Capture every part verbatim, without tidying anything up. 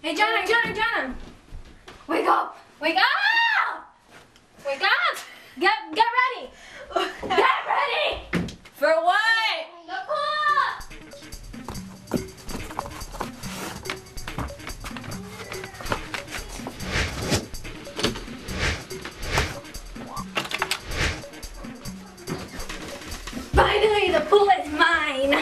Adriana, Adriana, Adriana! Wake up! Wake up! Wake up! Get get ready! Get ready! For what? The pool! Finally, the pool is mine!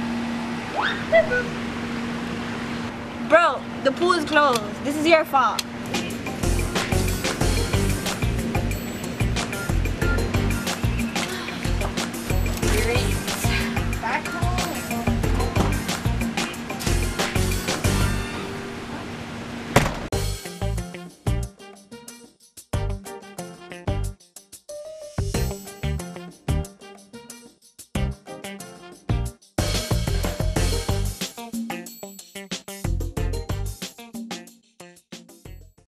Bro, the pool is closed. This is your fault.